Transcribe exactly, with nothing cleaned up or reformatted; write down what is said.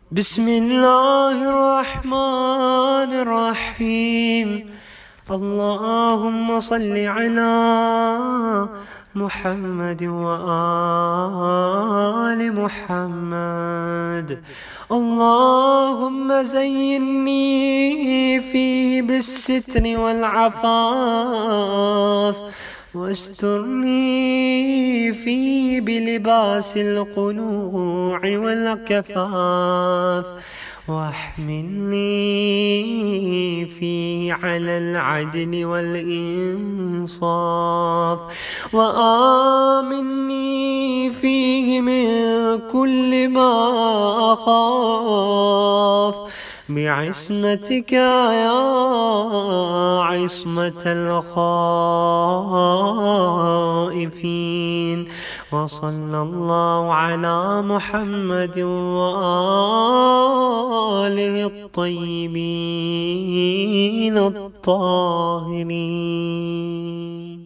بسم الله الرحمن الرحيم. اللهم صل على محمد وآل محمد. اللهم زينني فيه بالستر والعفاف، واسترني فيه بلباس القنوع والكفاف، واحملني فيه على العدل والإنصاف، وآمني فيه من كل ما أخاف، بعصمتك يا عصمة الخائفين. وصلى الله على محمد وآله الطيبين الطاهرين.